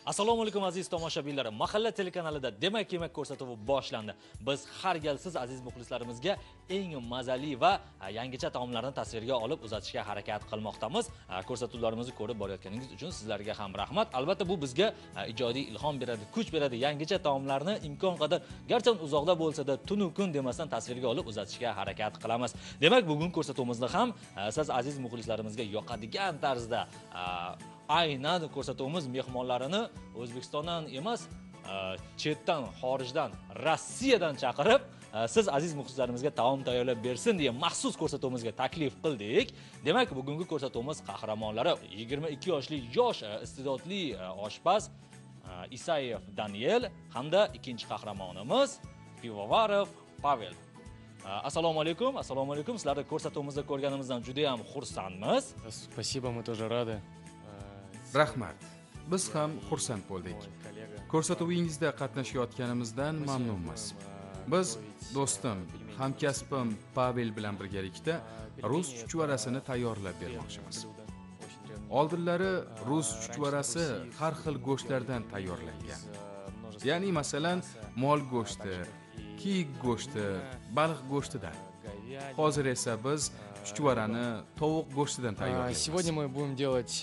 Assalomu alaykum aziz tomoshabinlar. Mahalla telekanalida Demak yemak ko'rsatuvi boshlandi. Biz har gal siz aziz muxlislarimizga eng mazali va yangicha taomlarni tasvirga olib uzatishga harakat qilmoqdamiz. Ko'rsatuvlarimizni ko'rib borayotganingiz uchun sizlarga ham rahmat. Albatta bu bizga ijodiy ilhom beradi, kuch beradi. Yangicha taomlarni imkon qadar garchi uzoqda bo'lsa-da tunu kun demasdan tasvirga olib uzatishga harakat qilamiz. Demak, bugun ko'rsatuvimizni ham siz aziz muxlislarimizga yoqadigan tarzda aynan ko'rsatuvimiz mehmonlarini O'zbekistondan emas, chetdan, xorijdan, Rossiyadan chaqirib, siz aziz muxlislarimizga taom tayyorlab bersin degan maxsus ko'rsatuvimizga taklif qildik. Demak, bugungi ko'rsatuvimiz qahramonlari 22 yoshli yosh iste'dodli oshpaz Isayev Daniel hamda ikkinchi qahramonimiz Pivovarov Pavel. Assalomu alaykum. Assalomu alaykum. Sizlarni ko'rsatuvimizda ko'rganimizdan juda ham xursandmiz. Спасибо, мы тоже рады. Rahmat. Biz ham xursand bo'ldik. Ko'rsatuvingizda qatnashayotganimizdan mamnunmiz. Biz do'stim, hamkasbim Pavel bilan birgalikda rus chuchvarasini tayyorlab bermoqchimiz. Oldinlari rus chuchvarasi har xil go'shtlardan tayyorlangan. Ya'ni masalan, mol go'shti, kiyik go'shti, baliq go'shtidan. Hozir esa biz chuchvarani tovuq go'shtidan tayyorlaymiz. Сегодня мы будем делать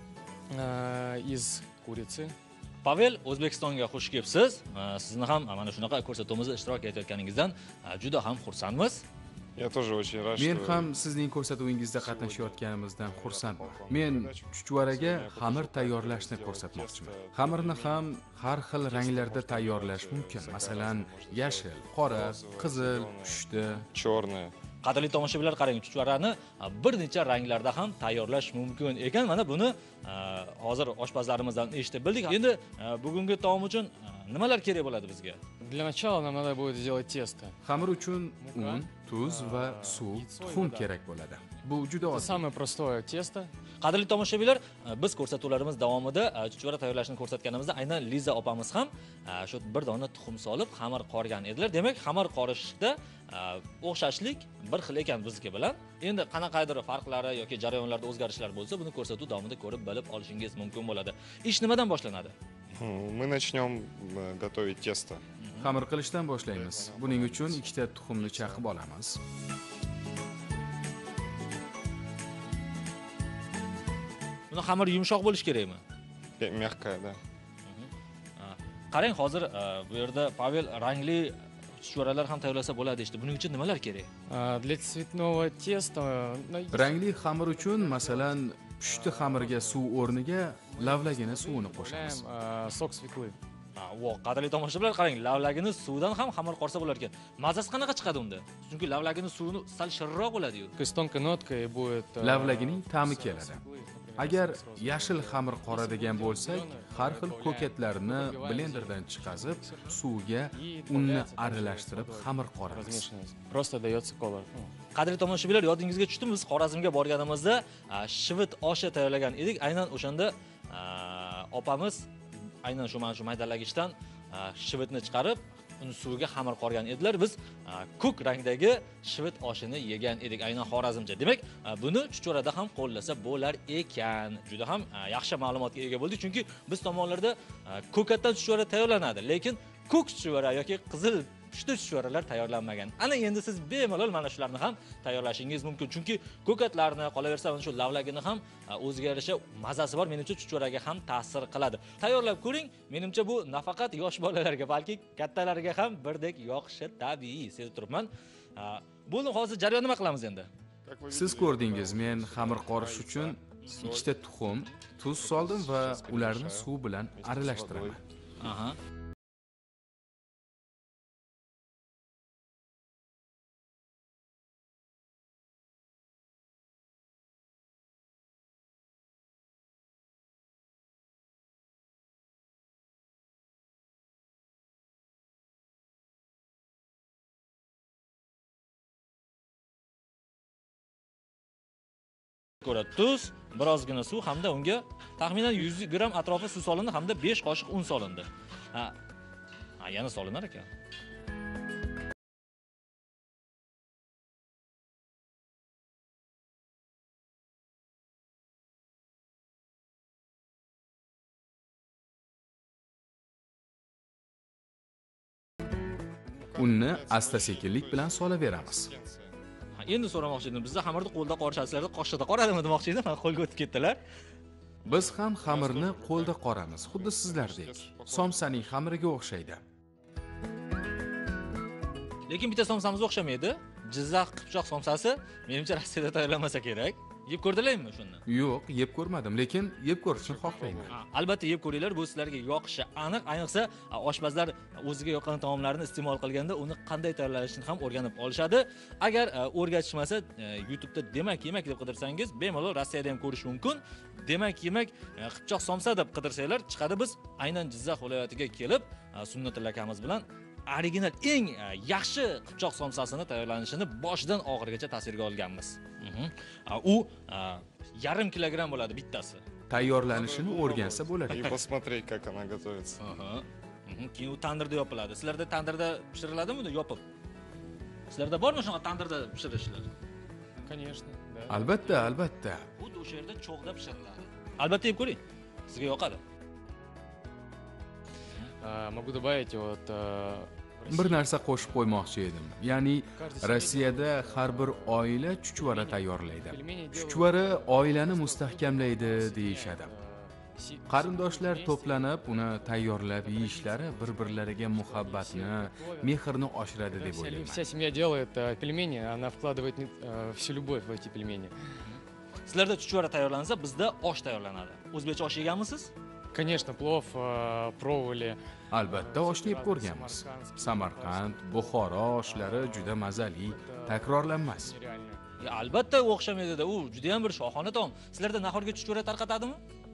из курицы. Pavel, O'zbekistonga xush kelibsiz. Sizni ham mana shunaqa ko'rsatuvimizda ishtirok etayotganingizdan juda ham xursandmiz. Я тоже очень рад, Men что ham sizning ko'rsatuvingizda qatnashayotganimizdan xursandman. Men chuchvaraga xamir tayyorlashni ko'rsatmoqchiman. Xamirni ham har xil ranglarda tayyorlash mumkin. Masalan, yashil, qora, qizil, pushti. черное. Qadrli tomoshabinlar, qarang, chuchvarani bir necha ranglarda ham tayyorlash mumkin ekan. Mana buni hozir oshpazlarimizdan eshitib bildik. Endi bugungi taom uchun nimalar kerak bo'ladi bizga? Для начала нам надо будет сделать tесто. Xamir uchun un, tuz va suv, tuxum kerak bo'ladi. Bu juda Это oddiy. самое простое тесто. Qadrli tomoshabinlar, biz ko'rsatuvlarimiz davomida chuchvara tayyorlashni ko'rsatganimizda aynan Liza opamiz ham shu bir dona tuxum solib xamir qorgan edilar. Demak, xamir qorishda o'xshashlik bir xil ekan bizniki bilan. Endi qanaqadir farqlari yoki jarayonlarda o'zgarishlar bo'lsa, buni ko'rsatuv davomida ko'rib bilib olishingiz mumkin bo'ladi. Ish nimadan boshlanadi? Мы начнем готовить тесто. Xamir qilishdan boshlaymiz. Buning uchun ikkita tuxumni chaqib olamiz. Buni xamir yumshoq bo'lish kerakmi? Мягкая, да. Qarang, hozir bu yerda Pavel rangli chuchvaralar ham tayyorlasa bo'ladi işte. Buning uchun nimalar kerak? Для цветного теста Rangli xamir uchun masalan, pushti xamirga suv o'rniga lavlagini suvini qo'shamiz. добавляем сок свеклы. Qadrli tomoshabinlar, qarang, lavlagini suvdan ham xamir qorsa bo'lar ekan. Mazasi qanaqa chiqadi unda? Chunki lavlagini suvini sal shirinroq bo'ladi-yu. То есть тонкой ноткой будет Lavlagining ta'mi keladi. Agar yashil xamir qoradigan bo'lsak, har xil ko'katlarni blenderdan chiqazib, suvga unni aralashtirib xamir qoramiz. размешивать. Просто дается колор. Qadrli tomoshabinlar, yodingizga tushdimi, biz Xorazmga borganimizda shivit oshi tayyorlagan edik. Aynan o'shanda opamiz aynan shu mana shu maydalagichdan shivitni chiqarib, uni suviga xamir qorgan edilar. Biz ko'k rangdagi shivit oshini yegan edik, aynan Xorazmcha. Demak, buni chuchvarada ham qo'llasa bo'lar ekan. Juda ham yaxshi ma'lumotga ega bo'ldik, chunki biz tomonlarda ko'katdan chuchvara tayyorlanadi, lekin ko'k chuchvara yoki qizil pushti chuchvaralar tayyorlanmagan. Ana endi siz bemalol mana shularni ham tayyorlashingiz mumkin. Chunki ko'katlarni, qolaversa mana shu lavlagini ham o'ziga yarasha mazasi bor. Menimcha chuchvaraga ham ta'sir qiladi. Tayyorlab ko'ring. Menimcha bu nafaqat yosh bolalarga, balki kattalarga ham birdek yoqishi tabiiy, sezib turibman. Bo'ldi, hozir jarayon nima qilamiz endi? Siz ko'rdingiz, men xamir qorish uchun ikkita tuxum, tuz soldim va ularni suv bilan aralashtiraman. Aha. Ko'ra tuz, birozgina suv hamda unga taxminan 100 gram atrofi suv solindi hamda 5 qoshiq un solindi. Yana solinar ekan. unni asta-sekinlik bilan solaveramiz. Endi so'ramoqchi edim, bizda xamirni qo'lda qorishasizlarda qoshida qoradimi demoqchi edim, qo'lga o'tib ketdilar. Biz ham xamirni qo'lda qoramiz, xuddi sizlardek. Somsaning xamiriga o'xshaydi. Lekin bitta somsamiz o'xshamaydi. Jizzax qipchoq somsasi menimcha Rossiyada tayyorlanmasa kerak. Yeb ko'rdilarmi shuni? Yo'q, yeb ko'rmadim, lekin yeb ko'rishni xohlayman. Albatta yeb ko'ringlar, bu sizlarga yoqishi aniq. Ayniqsa oshpazlar o'ziga yoqqan taomlarni iste'mol qilganda uni qanday tayyorlanishini ham o'rganib olishadi. Agar o'rgatishmasa, YouTube'da demak yemak deb qidirsangiz, bemalol Rossiyada ham ko'rish mumkin. Demak yemak qipchoq somsa deb qidirsanglar chiqadi. Biz aynan Jizzax viloyatiga kelib, Sunnatulla akamiz bilan original eng yaxshi qipchoq somsasini tayyorlanishini boshidan oxirigacha tasvirga olganmiz. U yarim kilogramm bo'ladi bittasi. Tayyorlanishini o'rgansa bo'ladi. И посмотреть, как она готовится. Keyin u tandirda yopiladi. Sizlarda tandirda pishiriladimi uni yopib? Sizlarda bormi shunaqa tandirda pishirishlar? Конечно, да. Albatta, albatta. Bu o'sha yerda cho'g'da pishiriladi. Albatta yeb ko'ring. Sizga yoqadi. Могу добавить вот Bir narsa qo'shib qo'ymoqchi edim. Ya'ni Rossiyada har bir oila chuchvara tayyorlaydi. Chuchvara oilani mustahkamlaydi deyishadi. Qarindoshlar to'planib uni tayyorlab yeyishlari bir-birlariga muhabbatni, mehrni oshiradi deb o'ylayman. Вся семья делает пельмени, она вкладывает всю любовь в эти пельмени. Sizlarda chuchvara tayyorlansa, bizda osh tayyorlanadi. O'zbekcha osh yeganmisiz? Конечно, плов пробовали. Albatta oshni yeb ko'rganmiz. Samarqand, Buxoro oshlari juda mazali, takrorlanmas. Albatta o'xshamaydi-da, u juda ham bir shohona taom. Sizlarda nahorga chuchvara tarqatadimi?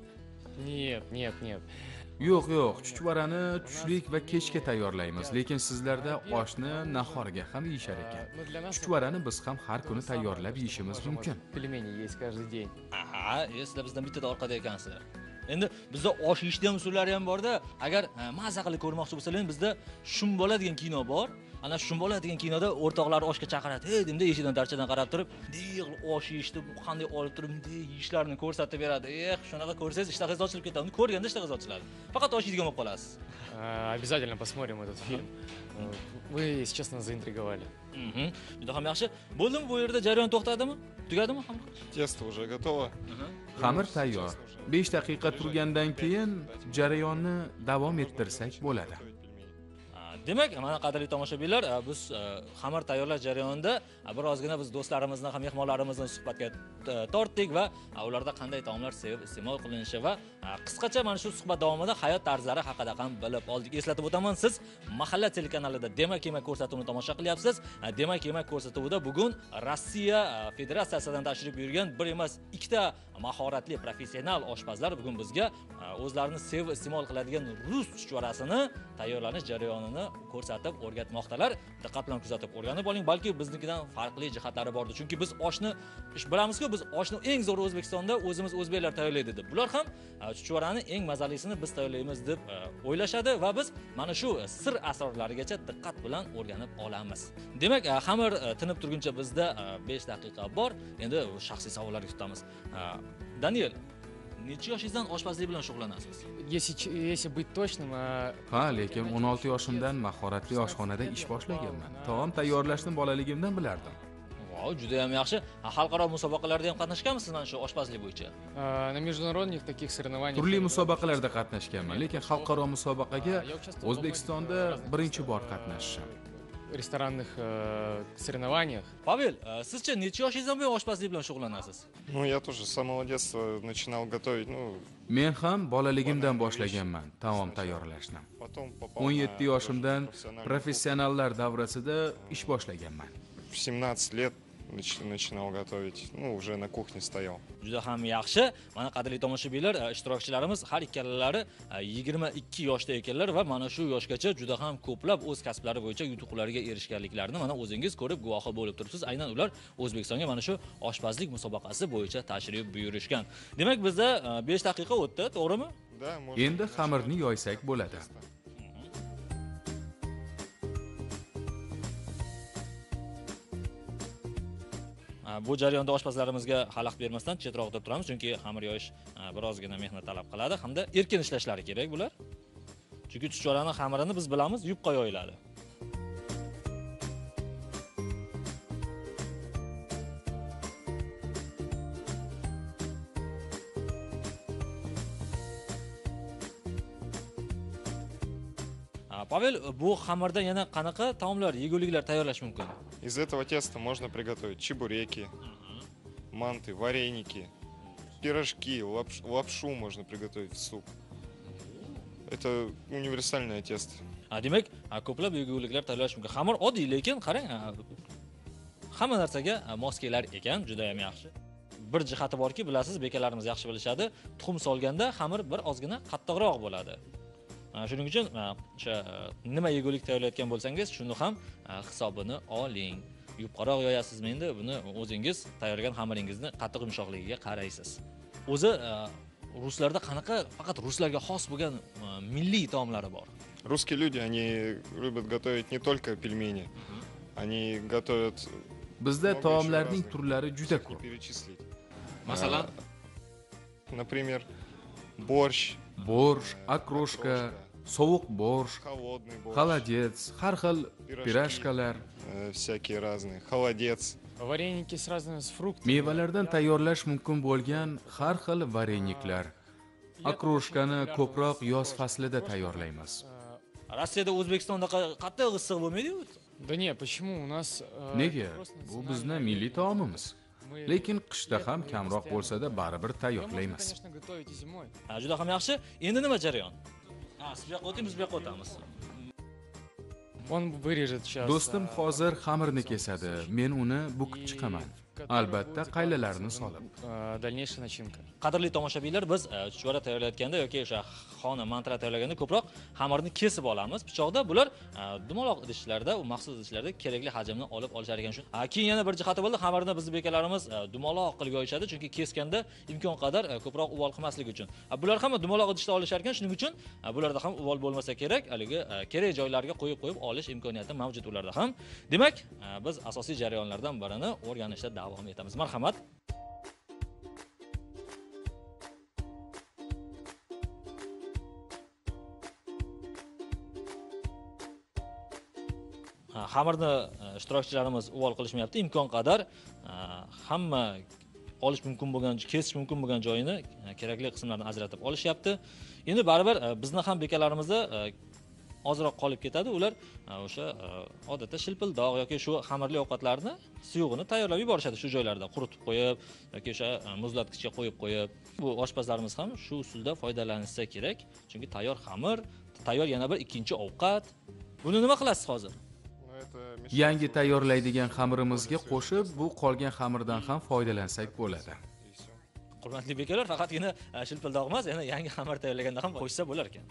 Нет. Yo'q, chuchvarani tushlik va kechga tayyorlaymiz, lekin sizlarda oshni nahorga ham yeyishar ekan. Chuchvarani biz ham har kuni tayyorlab yeyishimiz mumkin. Pельмени есть каждый день. Aha, sizlar bizdan bittada orqada ekansizlar. Endi bizda osh yeyishda ham usullari ham bor-da. Agar mazza qilib ko'rmoqchi bo'lsangiz, bizda Shumbola degan kino bor. Ana Shumbola degan kinoda o'rtoqlar oshga chaqiradi. "Hey" demda eshikdan darchadan qarab turib, "Deyil osh yeyishdi, qanday olib turib, yeyishlarini ko'rsatib beradi." Shunaqa ko'rsangiz ishtahangiz ochilib ketadi. Uni ko'rganda ishtahangiz ochiladi. Faqat osh yeydigan bo'lib qolasiz. Обязательно посмотрим этот фильм. Вы, если честно, заинтриговали. Juda ham yaxshi. Bo'ldimi bu yerda jarayon to'xtadimi? Tugadimi? Тесто уже готово. Xamir tayyor. 5 daqiqa turgandan keyin jarayonni davom ettirsak bo'ladi. Demak, mana qadrli tomoshabinlar, biz xamir tayyorlash jarayonida birozgina biz do'stlarimizni ham mehmonlarimizni suhbatga tortdik va ularda qanday taomlar sevib iste'mol qilinishi va qisqacha mana shu suhbat davomida hayot tarzlari haqida ham bilib oldik. Eslatib o'taman, siz Mahalla telekanalida Demak yemak ko'rsatuvini tomosha qilyapsiz. Demak yemak ko'rsatuvida bugun Rossiya Federatsiyasidan tashrif buyurgan bir emas, ikkita mahoratli professional oshpazlar bugun bizga o'zlarini sevib iste'mol qiladigan rus chuchvarasini tayyorlanish jarayonini ko'rsatib o'rgatmoqdalar. Diqqat bilan kuzatib o'rganib oling, balki biznikidan farqli jihatlari bordir. Chunki biz oshni bilamizki, biz oshni eng zo'r O'zbekistonda o'zimiz o'zbeklar tayyorlaydi deb. Bular ham chuchvarani eng mazalisini biz tayyorlaymiz deb o'ylashadi va biz mana shu sir asrorlarigacha diqqat bilan o'rganib olamiz. Demak, xamir tinib turguncha bizda 5 daqiqa bor. Endi shaxsiy savollarga tutamiz. Daniel, necha yoshingizdan oshpazlik bilan shug'ullanasiz? Если быть точным, Ha, lekin 16 yoshimdan mahoratli oshxonada ish boshlaganman. Taom tayyorlashni bolaligimdan bilardim. Vau, juda ham yaxshi. Xalqaro musobaqalarda ham qatnashganmisiz mana shu oshpazlik bo'yicha? на международных таких соревнованиях. Turli musobaqalarda qatnashganman, lekin xalqaro musobaqaga O'zbekistonda birinchi bor qatnashdim. Ресторанных соревнованиях. Pavel, sizcha necha yoshingizdan buyon oshpazlik bilan shug'ullanasiz? Ну, я тоже с самого детства начинал готовить, Men ham bolaligimdan boshlaganman taom tayyorlashni. потом попал 17 yoshimdan professionallar davrasida ish boshlaganman. в 17 лет начинал готовить, уже на кухне стоял. Juda ham yaxshi. Mana qadrli tomoshabinlar, ishtirokchilarimiz har ikkalalari 22 yoshda ekanlar va mana shu yoshgacha juda ham ko'plab o'z kasblari bo'yicha yutuqlarga erishganliklarini mana o'zingiz ko'rib guvohi bo'lib turibsiz. Aynan ular O'zbekistonga mana shu oshpazlik musobaqasi bo'yicha tashrif buyurishgan. Demak, bizda 5 daqiqa o'tdi, to'g'rimi? Да, можно. Endi xamirni yoysak bo'ladi. Bu jarayonda oshpazlarimizga xalaqit bermasdan chetroqda turamiz, chunki xamir yoyish birozgina mehnat talab qiladi hamda erkin ishlashlari kerak bular. Chunki chuchvarani xamirini biz bilamiz, yupqa yoyiladi. Pavel, bu xamirda yana qanaqa taomlar, yeguliklar tayyorlash mumkin? Из этого теста можно приготовить чебуреки, манты, вареники, пирожки, лапшу можно приготовить в суп. Это универсальное тесто. Demak, ko'plab yeguliklar tayyorlash mumkin. Xamir oddiy, lekin qarang, hamma narsaga mos kelar ekan, juda ham yaxshi. Bir jihati borki, bilasiz, bekalarimiz yaxshi bilishadi, tuxum solganda xamir bir ozgina qattiqroq bo'ladi. Shuning uchun o'sha nima yegulik tayyorlayotgan bo'lsangiz, shuni ham hisobini oling. Yupqaroq yoyasizmi endi, buni o'zingiz tayyorlagan xamiringizni qattiq yumshoqligiga qaraysiz. O'zi ruslarda qanaqa faqat ruslarga xos bo'lgan milliy taomlari bor? Русские люди, они любят готовить не только пельмени, они готовят Bizda taomlarning turlari juda не ko'p. перечислить. Masalan, Например, борщ, Borsh, akroshka, sovuq borsh, холодный борщ, xolodets, har xil Pirojki. pirashkalar, всякие разные, холодец. Вареники с разными, с фруктами. mevalardan tayyorlash mumkin bo'lgan har xil vareniklar. Akroshkani ko'proq yoz faslida tayyorlaymiz. Rossiyada O'zbekistonda qattiq issiq bo'lmaydi-ku? Да не, почему у нас... Nega? Bu bizni milliy taomimiz. Lekin qishda ham kamroq bo'lsa-da baribir tayyorlaymiz. конечно, готовите зимой. Juda ham yaxshi. Endi nima jarayon? Siz bu yoqqa o'taymiz, biz bu yoqqa o'tamiz. Он вырежет сейчас... Do'stim hozir xamirni kesadi, men uni bukib chiqaman. Albatta qaylalarni solib. Дальнейшая начинка. Qadrli tomoshabinlar, biz chuchvara tayyorlayotganda yoki o'sha xona mantra tayyorlaganda ko'proq xamirni kesib olamiz. Pichoqda bular dumaloq idishlarda, u maxsus idishlarda kerakli hajmni olib olishar ekan. Keyin yana bir jihati bo'ldi, xamirni bizning bekalarimiz dumaloq qilib yoyishadi, chunki keskanda imkon qadar ko'proq uvol qilmaslik uchun. Bular ham dumaloq idishda olishar ekan, shuning uchun bularda ham uvol bo'lmasa kerak, haligi kerak joylarga qo'yib olish imkoniyati mavjud ularda ham. Demak, biz asosiy jarayonlardan birini o'rganishda davom etamiz. Marhamat. Xamirni ishtirokchilarimiz uvol qilishmayapti. Imkon qadar hamma olish mumkin bo'lgan, kesish mumkin bo'lgan joyini kerakli qismlarni ajratib olishyapti. Endi baribir bizni ham bekalarimizda ozroq qolib ketadi. Ular o'sha odatda shilpildoq yoki shu xamirli ovqatlarni suyug'ini tayyorlab yuborishadi shu joylarda, quritib qo'yib yoki o'sha muzlatgichga qo'yib. Bu oshpazlarimiz ham shu usulda foydalansa kerak, chunki tayyor xamir, tayyor yana bir ikkinchi ovqat. Buni nima qilasiz hozir? Yangi tayyorlaydigan xamirimizga qo'shib, bu qolgan xamirdan ham foydalansak bo'ladi. Hurmatli bekalar, faqatgina shilpildoq emas, yana yangi xamir tayyorlaganda ham qo'shsa bo'lar ekan.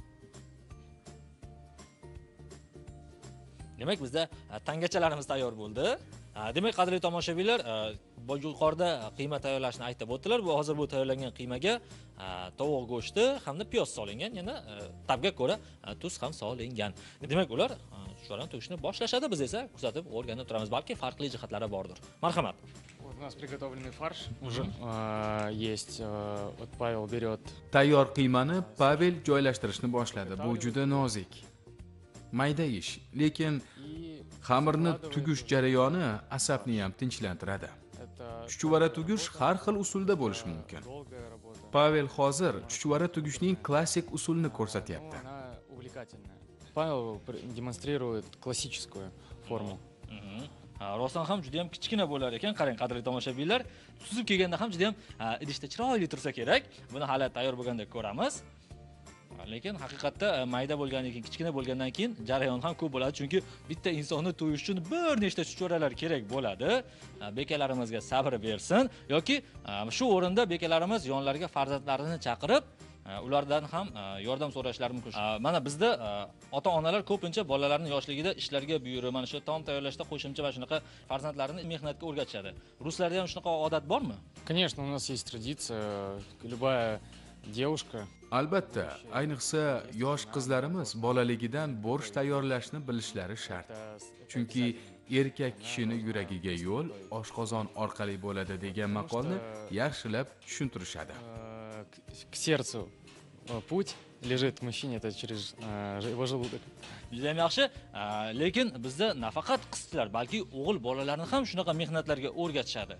Demak, bizda tangachalarimiz tayyor bo'ldi. Demak, qadrli tomoshabinlar, yuqorida qiyma tayyorlashni aytib o'tdilar. Bu hozir bu tayyorlangan qiymaga tovuq go'shti hamda piyoz solingan, yana tabga ko'ra tuz ham solingan. Demak, ular chuchvarani to'kishni boshlashadi, biz esa kuzatib o'rganib turamiz. Balki farqli jihatlari bordir. Marhamat. Вот у нас приготовленный фарш уже есть. Вот Павел берет. Tayyor qiymani Pavel joylashtirishni boshladi. Bu juda nozik, mayda ish, lekin xamirni tugish jarayoni asabni ham tinchlantiradi. Chuchvara tugish har xil usulda bo'lishi mumkin. Pavel hozir chuchvara tugishning klassik usulini ko'rsatyapti. Она увлекательная. Павел демонстрирует классическую форму. Rostdan ham juda ham kichkina bo'lar ekan. Qarang, qadrli tomoshabinlar, suzib kelganda ham juda ham idishda chiroyli tursa kerak. Buni hali tayyor bo'lganda ko'ramiz. Lekin haqiqatda mayda bo'lgandan keyin, kichkina bo'lgandan keyin jarayon ham ko'p bo'ladi, chunki bitta insonni to'yish uchun bir nechta chuchvaralar kerak bo'ladi. Bekalarimizga sabr bersin yoki shu o'rinda bekalarimiz yonlariga farzandlarini chaqirib, ulardan ham yordam so'rashlari mumkin. Mana bizda ota-onalar ko'pincha bolalarning yoshligida ishlarga buyurib, mana shu taom tayyorlashda qo'shimcha va shunaqa farzandlarini mehnatga o'rgatishadi. Ruslarda ham shunaqa odat bormi? Конечно, у нас есть tradиция. Любая девушка. Albatta, ayniqsa yosh qizlarimiz bolaligidan borsh tayyorlashni bilishlari shart. Chunki erkak kishini yuragiga yo'l oshqozon orqali bo'ladi degan maqolni yaxshilab tushuntirishadi. К сердцу путь lежит мужчине, это через его желудок. Juda ham yaxshi, lekin bizda nafaqat qizlar, balki o'g'il bolalarni ham shunaqa mehnatlarga o'rgatishadi.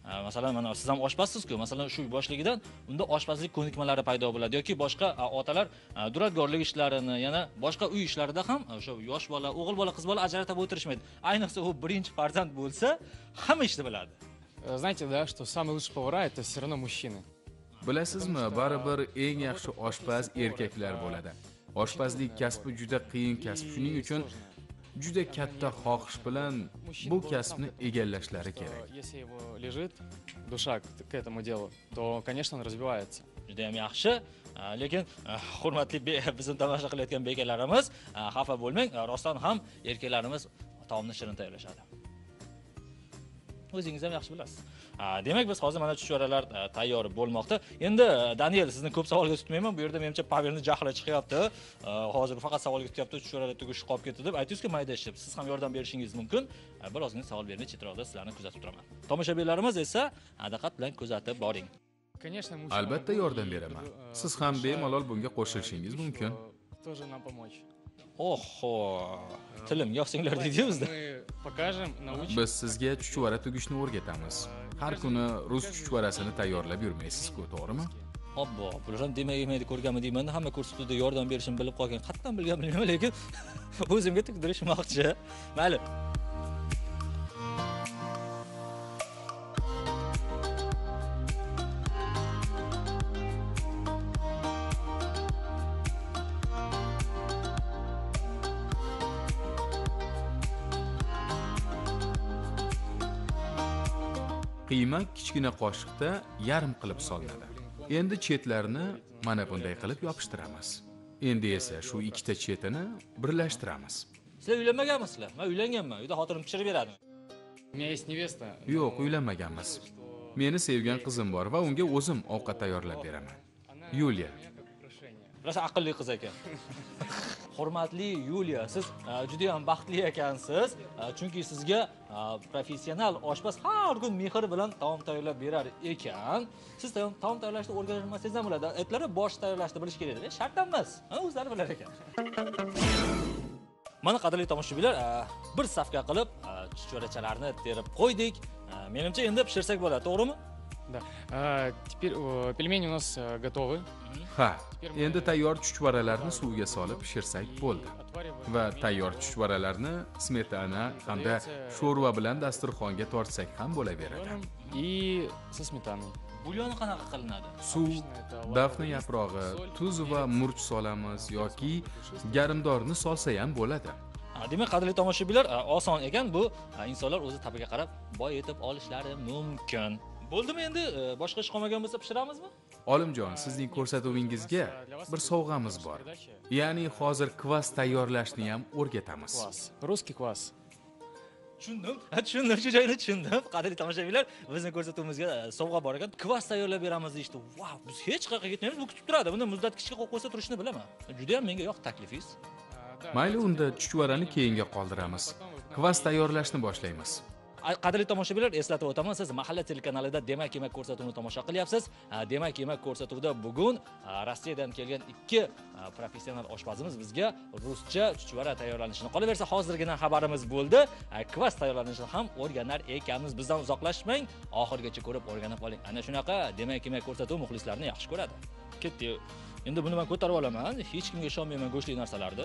Masalan, mana siz ham oshpazsiz-ku. Masalan, shu boshligidan unda oshpazlik ko'nikmalari paydo bo'ladi yoki boshqa otalar duradgorlik ishlarini, yana boshqa uy ishlarida ham o'sha yosh bola, o'g'il bola, qiz bola ajratib o'tirishmaydi. Ayniqsa u birinchi farzand bo'lsa, hamma ishni biladi. Знаете, да, что самые лучшие повара это все равно мужчины. Bilasizmi, baribir eng yaxshi oshpaz erkaklar bo'ladi. Oshpazlik kasbi juda qiyin kasb. Shuning uchun juda katta xohish bilan bu kasbni egallashlari kerak. Если его лежит душа к этому делу, то, конечно, он развивается. Juda ham yaxshi. Lekin hurmatli bizni tomosha qilayotgan bekalarimiz, xafa bo'lmang, rostdan ham erkaklarimiz taomni shirin tayyorlashadi. O'zingiz ham yaxshi bilasiz. Demak, biz hozir mana chuchvaralar tayyor bo'lmoqda. Endi Daniel, sizni ko'p savolga tutmayman. Bu yerda menimcha Pavelni jahli chiqyapti. Hozir faqat savolga tutyapti, chuchvaralar tugishi qolib ketdi deb aytdingizki, mayda ishib. Siz ham yordam berishingiz mumkin. Birozgina savol bermay chetroqda sizlarni kuzatib turaman. Tomoshabinlarimiz esa diqqat bilan kuzatib boring. Конечно, Albatta yordam beraman. Siz ham bemalol bunga qo'shilishingiz mumkin. Тоже нам помочь. Oho, tilimga yopsinglar deydi bizda. Мы покажем, научим. Biz sizga chuchvara tugishni o'rgatamiz. Har kuni rus chuchvarasini tayyorlab yurmaysiz-ku, to'g'rimi? Obbo, bular ham demak ko'rganmi deyman, hamma ko'rsatuvda yordam berishini bilib qolgan. Qatdan bilgan bilmayman, lekin o'zimga tugdirishmoqchi. Mayli. Qiyma kichkina qoshiqda yarim qilib solinadi. Endi chetlarini mana bunday qilib yopishtiramiz. Endi esa shu ikkita chetini birlashtiramiz. Sizlar uylanmaganmisizlar? Men uylanganman. Uyda xotinim pishirib beradi. У меня есть невеста. Yo'q, uylanmaganmiz. Meni sevgan qizim bor va unga o'zim ovqat tayyorlab beraman. Yuliya. Rosa aqlli qiz ekan. Hurmatli Yuliya, siz juda ham baxtli ekansiz. Chunki sizga professional oshpaz har kun mehr bilan taom tayyorlab berar ekan. Siz taom tayyorlashni o'rganmasangiz ham bo'ladi. Aytlar bosh tayyorlashni bilish kerak edi. Shart emas. O'zlari bilar ekan. Mana qadrli tomoshabinlar, bir safga qilib chuchvarachalarni terib qo'ydik. Menimcha endi pishirsak bo'ladi, to'g'rimi? Да. Теперь пельмени у нас готовы. Ha, endi tayyor chuchvaralarni suvga solib pishirsak bo'ldi. Va tayyor chuchvaralarni smetana hamda sho'rva bilan dasturxonga tortsak ham bo'laveradi. И со сметаной. Bulyoni qanaqa qilinadi? Suv, dafna yaprog'i, tuz va murch solamiz yoki garimdorni solsa ham bo'ladi. Demak, qadrli tomoshabinlar, oson ekan bu. Insonlar o'zi tabiga qarab boy etib olishlari mumkin. Bo'ldimi endi? Boshqa ish qolmagan bo'lsa pishiramizmi? Olimjon, sizning ko'rsatuvingizga bir sovg'amiz bor. Ya'ni hozir kvas tayyorlashni ham o'rgatamiz. Квас. Русский квас. Tushundim. Shu joyini tushundim. Qadrli tomoshabinlar, bizning ko'rsatuvimizga sovg'a bor ekan. Kvas tayyorlab beramiz deydi. Vau, biz hech qayerga ketmaymiz, bu kutib turadi. Buni muzlatgichga qo'yib qo'ysa turishni bilaman. Juda ham menga yoq taklifingiz. Mayli, unda chuchvarani keyinga qoldiramiz. Kvas tayyorlashni boshlaymiz. Qadrli tomoshabinlar, eslatib o'taman, siz Mahalla telekanalida Demak yemak ko'rsatuvini tomosha qilyapsiz. Demak yemak ko'rsatuvida bugun Rossiyadan kelgan ikki professional oshpazimiz bizga ruscha chuchvara tayyorlanishini, qolaversa hozirgina xabarimiz bo'ldi. Kvas tayyorlanishini ham o'rganar ekanmiz. Bizdan uzoqlashmang, oxirigacha ko'rib o'rganib oling. Ana shunaqa Demak yemak ko'rsatuvi muxlislarni yaxshi ko'radi. Ketdi. Endi buni men ko'tarib olaman. Hech kimga ishonmayman go'shtli narsalarni.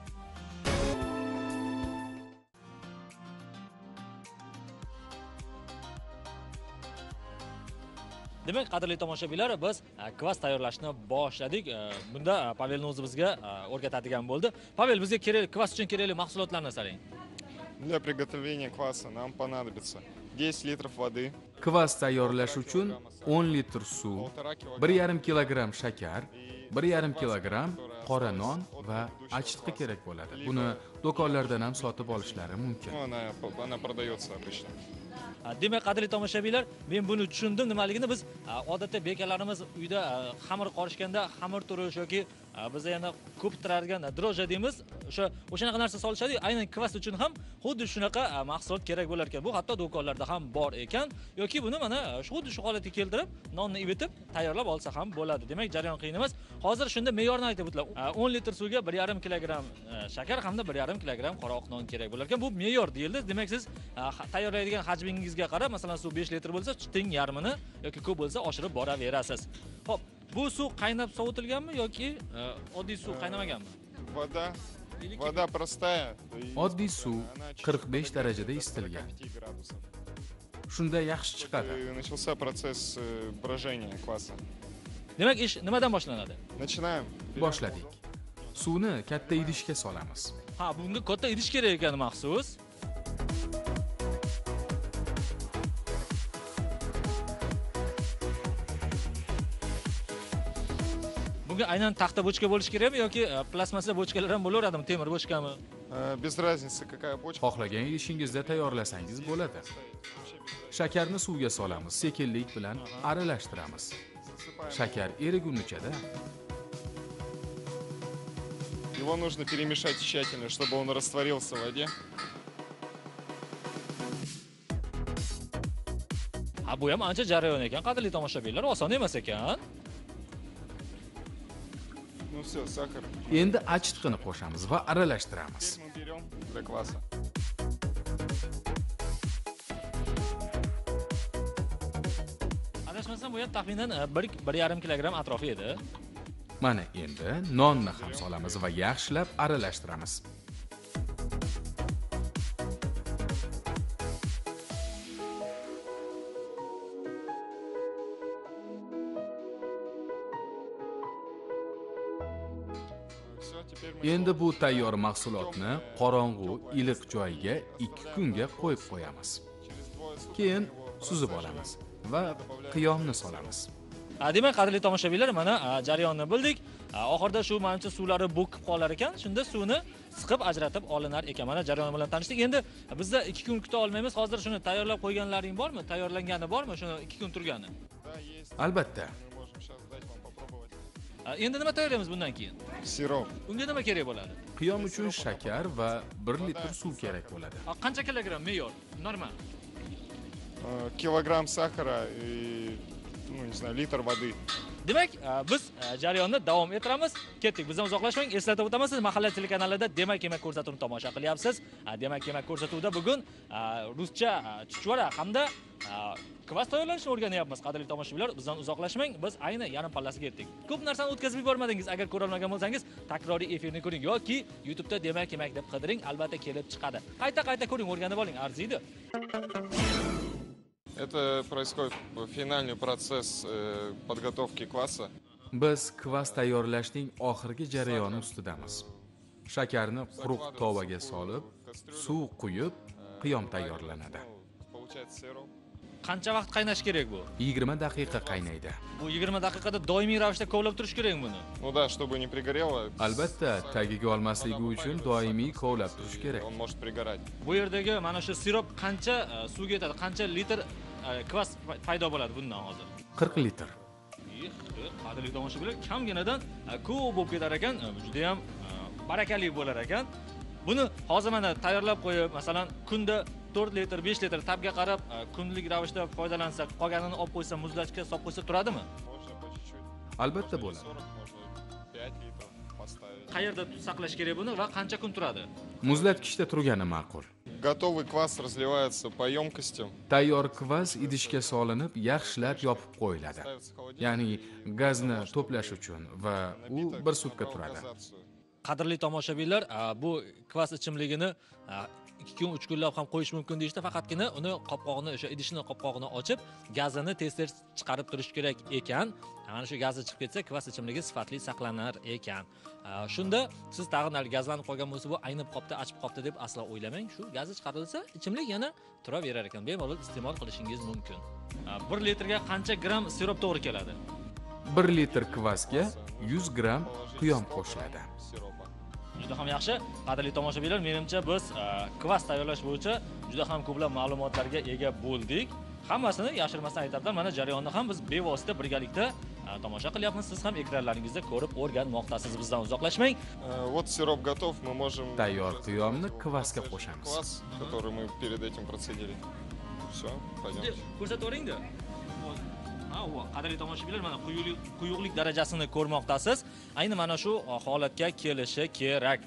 Demak, qadrli tomoshabinlar, biz kvas tayyorlashni boshladik. Bunda Pavelni o'zi bizga o'rgatadigan bo'ldi. Pavel, bizga kerak kvas uchun kerakli mahsulotlarni saling. Для приготовления кваса нам понадобится 10 литров воды, Kvas tayyorlash uchun 10 litr suv, 1,5 kilogramm shakar, 1,5 kilogramm qora non va achitqi kerak bo'ladi. Buni do'konlardan ham sotib olishlari mumkin. ну, она продается обычно. Demak, qadrli tomoshabinlar, men buni tushundim. Nimaligini biz odatda bekalarimiz uyda xamir qorishganda xamir turish yoki bizda yana ko'p turadigan droja deymiz, o'shanaqa narsa solishadi. Aynan kvas uchun ham xuddi shunaqa mahsulot kerak bo'lar ekan. Bu hatto do'konlarda ham bor ekan, yoki buni mana xuddi shu holatga keltirib, nonni ivitib tayyorlab olsa ham bo'ladi. Demak, jarayon qiyin emas. Hozir shunda me'yorni aytib o'tdilar. 10 litr suvga 1,5 kilogramm shakar hamda 1,5 kilogramm qora oq non kerak bo'lar ekan. Bu me'yor deyildi. Demak, siz tayyorlaydigan hajmingizga qarab, masalan, suv 5 litr bo'lsa, teng yarmini yoki ko'p bo'lsa oshirib boraverasiz. Xo'p, bu suv qaynab sovutilganmi yoki oddiy suv qaynamaganmi? Вода простая. Oddiy suv 45 darajada isitilgan. Shunda yaxshi chiqadi. И начался процесс брожения кваса. Demak, ish nimadan boshlanadi? Начинаем. Boshladik. Suvni katta idishga solamiz. Ha, bunga katta idish kerak ekan maxsus. Bunga aynan taxta bochka bo'lish kerakmi yoki plastmassa bochkalar ham bo'laveradimi, temir bochkami? Без разницы, какая почка. Xohlagan idishingizda tayyorlasangiz bo'ladi. Shakarni suvga solamiz, sekinlik bilan aralashtiramiz. Shakar erigunicha-da. Его нужно перемешать тщательно, чтобы он растворился в воде. Ha, bu ham ancha jarayon ekan, qadrli tomoshabinlar, oson emas ekan. Ну все, сахар. Endi achitqini qo'shamiz va aralashtiramiz. Теперь мы берем для кваса. Adashmasam, bu yer taxminan 1,5 kilogramm atrofi edi. Mana endi nonni ham solamiz va yaxshilab aralashtiramiz. Все, теперь мы Endi bu tayyor mahsulotni qorong'u, iliq joyga 2 kunga qo'yib qo'yamiz. через двое суток Keyin suzib olamiz va qiyomni solamiz. Demak, qadrli tomoshabinlar, mana jarayonni bildik. Oxirida shu menimcha suvlari bo'kib qolar ekan, shunda suvni siqib ajratib olinar ekan. Mana jarayon bilan tanishdik. Endi bizda 2 kun kuta olmaymiz. Hozir shuni tayyorlab qo'yganlaring bormi? Tayyorlangani bormi? Shuni 2 kun turgani. Да, есть. Albatta, Мы можем сейчас дать вам попробовать. Endi nima tayyorlaymiz bundan keyin? Сироп. Unga nima kerak bo'ladi? qiyom uchun shakar va 1 litr suv kerak bo'ladi. Qancha kilogramm me'yor? Normal. Килограмм сахара и, ну, не знаю, литр воды. Demak, biz jarayonni davom ettiramiz. Ketdik. Bizdan uzoqlashmang. Eslatib o'tamiz, siz Mahalla telekanalida Demak yemak ko'rsatuvini tomosha qilyapsiz. Demak yemak ko'rsatuvida bugun ruscha chuchvara hamda kvas tayyorlashni o'rganyapmiz. Qadrli tomoshabinlar, bizdan uzoqlashmang. Biz ayni yarim pallasiga yetdik. Ko'p narsani o'tkazib yubormadingiz. Agar ko'ra olmagan bo'lsangiz, takroriy efirni ko'ring yoki YouTube'da Demak yemak deb qidiring, albatta kelib chiqadi. Qayta ko'ring, o'rganib oling, arziydi. Это происходит финальный процесс подготовки кваса. Biz kvas tayyorlashning oxirgi jarayoni ustidamiz. Shakarni quruq tovaga solib, suv quyib, qiyom tayyorlanadi. Получается сироп. Qancha vaqt qaynash kerak bu? 20 daqiqa qaynaydi. Bu 20 daqiqada doimiy ravishda kovlab turish kerakmi buni? Ну да, чтобы не пригорело. Albatta, tagiga olmasligi uchun doimiy kovlab turish kerak. Он может пригорать. Bu yerdagi mana shu sirop qancha suvga yetadi? Qancha litr kvas paydo bo'ladi bundan hozir? 40 litr. Qadrli tomoshabinlar, kamginadan ko'p bo'lib ketar ekan, juda ham barakali bo'lar ekan. Buni hozir mana tayyorlab qo'yib, masalan, kunda 4 litr, 5 litr tabga qarab kunlik ravishda foydalansa, qolganini olib qo'ysa, muzlatgichga solib qo'ysa turadimi? Можно по чуть-чуть. Albatta Можно bo'ladi. 40, можно 5 литров поставить. Qayerda saqlash kerak buni va qancha kun turadi? Muzlatgichda turgani ma'qul. Готовый квас разливается по емкостям. Tayyor kvas idishga solinib, yaxshilab yopib qo'yiladi. Ставится в холодильник. Ya'ni gazni to'plash uchun va u Напиток 1 sutka на turadi. газацию. Qadrli tomoshabinlar, bu kvas ichimligini 2 kun, 3 kunlab ham qo'yish mumkin deyishdi, faqatgina uni qopqog'ini, o'sha idishni qopqog'ini ochib, gazini tez-tez chiqarib turish kerak ekan. Mana shu gazi chiqib ketsa, kvas ichimligi sifatli saqlanar ekan. Shunda siz tag'in gazlanib qolgan bo'lsa, bu aynib qopti, achib qopti deb aslo o'ylamang. Shu gazi chiqarilsa, ichimlik yana turaverar ekan. Bemalol iste'mol qilishingiz mumkin. 1 litrga qancha gramm sirop to'g'ri keladi? 1 litr kvasga 100 gram qiyom qo'shiladi. Сиропа. Juda ham yaxshi. Qadrli tomoshabinlar, menimcha biz kvas tayyorlash bo'yicha juda ham ko'plab ma'lumotlarga ega bo'ldik. Hammasini yashirmasdan aytaman, mana jarayonni ham biz bevosita birgalikda tomosha qilyapmiz. Siz ham ekranlaringizda ko'rib o'rganmoqdasiz. Bizdan uzoqlashmang. Вот сироп готов, мы можем... Tayyor qiyomni kvasga qo'shamiz. Квас, который мы перед этим процедили. Все, пойдемте. Ko'rsatavering-da. Ha, qadrli tomoshabinlar, mana quyuqlik darajasini ko'rmoqdasiz. Ayni mana shu holatga kelishi kerak.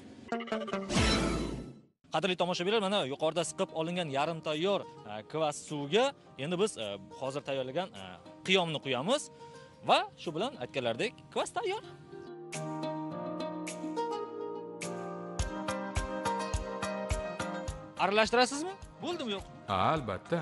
Qadrli tomoshabinlar, mana yuqorida siqib olingan yarim tayyor kvas suviga endi biz hozir tayyorlagan qiyomni quyamiz va shu bilan aytganlaridek kvas tayyor. Aralashtirasizmi? Bo'ldimi yo'q? Ha, albatta.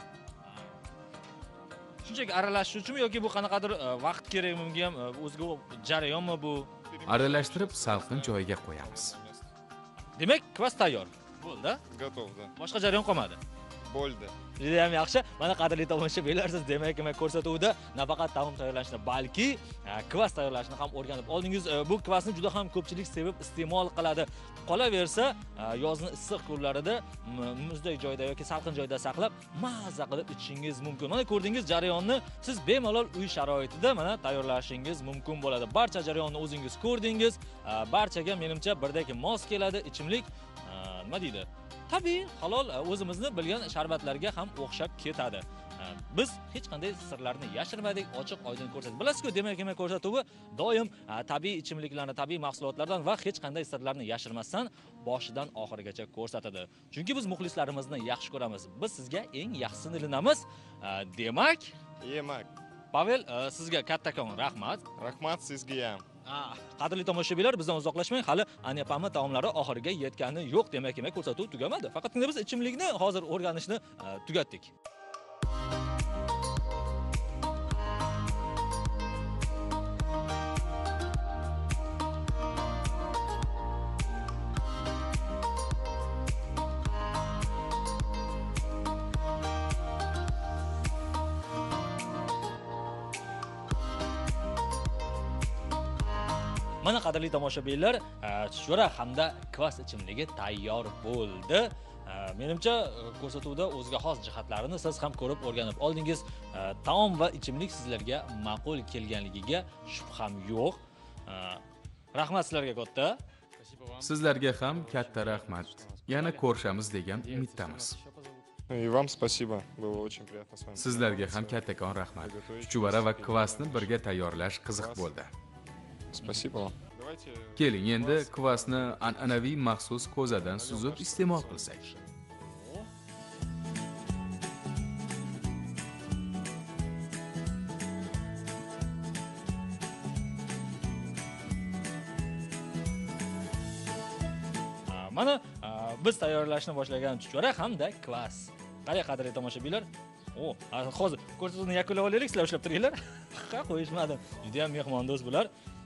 Shunchaki aralashish uchunmi yoki bu qanaqadir vaqt kerakmi bunga ham, o'zga jarayonmi bu? Aralashtirib salqin joyiga qo'yamiz. Demak, kvas tayyor. Bo'ldi. Готов, да. Boshqa jarayon qolmadi. Bo'ldi. Juda ham yaxshi. Mana qadrli tomoshabinlar, siz demak ko'rsatuvda nafaqat taom tayyorlashni, balki kvas tayyorlashni ham o'rganib oldingiz. Bu kvasni juda ham ko'pchilik sevib iste'mol qiladi. Qolaversa, yozni issiq kunlarida muzdek joyda yoki salqin joyda saqlab, mazza qilib ichishingiz mumkin. Mana ko'rdingiz jarayonni, siz bemalol uy sharoitida mana tayyorlashingiz mumkin bo'ladi. Barcha jarayonni o'zingiz ko'rdingiz. Barchaga menimcha birdek mos keladi ichimlik. Nima deydi? Tabiiy, halol, o'zimizni bilgan sharbatlarga ham o'xshab ketadi. Biz hech qanday sirlarni yashirmadik, ochiq-oydin ko'rsatdik. Bilasiz-ku, demak, ko'rsatuvi doim tabiiy ichimliklarni, tabiiy mahsulotlardan va hech qanday sirlarni yashirmasdan boshidan oxirigacha ko'rsatadi. Chunki biz muxlislarimizni yaxshi ko'ramiz. Biz sizga eng yaxshisini ilinamiz. Demak, Yemak. Pavel, sizga kattakon rahmat. Rahmat sizga ham. Qadrli tomoshabinlar, bizdan uzoqlashmang. Hali Anyapami taomlari oxiriga yetgani yo'q. Demak, ko'rsatuv tugamadi. Faqatgina biz ichimlikni hozir o'rganishni tugatdik. Mana qadrli tomoshabinlar, chuchvara hamda kvas ichimligi tayyor bo'ldi. Menimcha ko'rsatuvda o'ziga xos jihatlarini siz ham ko'rib o'rganib oldingiz. Taom va ichimlik sizlarga ma'qul kelganligiga shubham yo'q. Rahmat sizlarga katta. Sizlarga ham katta rahmat. Yana ko'rishamiz degan umiddamiz. И вам спасибо. Было очень приятно с вами. Sizlarga ham kattakon rahmat. Chuchvara va kvasni birga tayyorlash qiziq bo'ldi. Спасибо вам. Keling, endi kvasni an'anaviy maxsus ko'zadan suzib iste'mol qilsak. Mana biz tayyorlashni boshlagan chuchvara hamda kvas. Qani qadrli tomoshabinlar? Hozir ko'rsatuvni yakunlab olaylik, sizlar ushlab turinglar. Ha, qo'yishmadim. Juda ham mehmondo'st bular.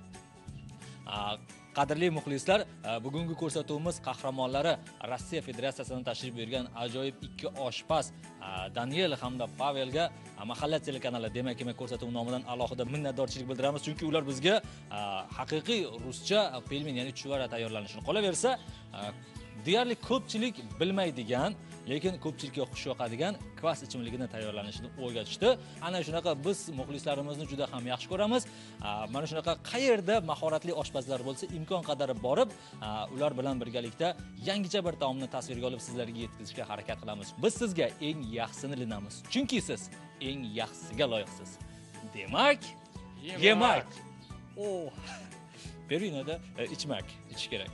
Qadrli muxlislar, bugungi ko'rsatuvimiz qahramonlari Rossiya Federatsiyasidan tashrif buyurgan ajoyib ikki oshpaz Daniel hamda Pavelga Mahalla telekanali demak ko'rsatuv nomidan alohida minnatdorchilik bildiramiz, chunki ular bizga haqiqiy ruscha pelmen, ya'ni chuchvara tayyorlanishini, qolaversa deyarli ko'pchilik bilmaydigan, lekin ko'pchilikka xush yoqadigan kvas ichimligini tayyorlanishini o'rgatishdi. Ana shunaqa biz muxlislarimizni juda ham yaxshi ko'ramiz. Mana shunaqa qayerda mahoratli oshpazlar bo'lsa, imkon qadar borib, ular bilan birgalikda yangicha bir taomni tasvirga olib sizlarga yetkazishga harakat qilamiz. Biz sizga eng yaxshisini ilinamiz, chunki siz eng yaxshisiga loyiqsiz. Demak, yemak. Pervinada ichish kerak.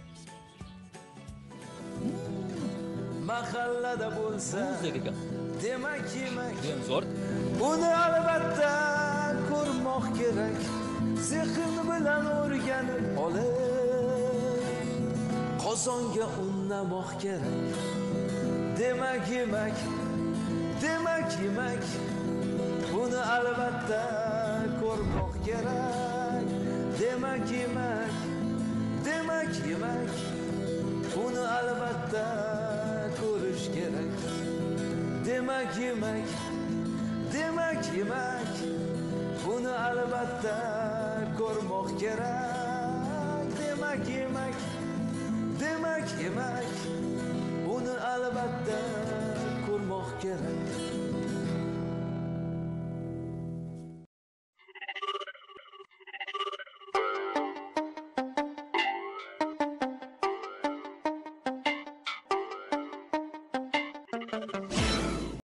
Mahallada bo'lsa demak yemak, zo'r. Uni albatta ko'rmoq kerak. Zehn bilan o'rganib olib, qozonga unnamoq kerak. Demak yemak, uni albatta ko'rmoq kerak. Demak yemak, uni albatta ko'rish kerak. Demak yemak, uni albatta ko'rmoq kerak. Demak yemak, uni albatta ko'rmoq kerak.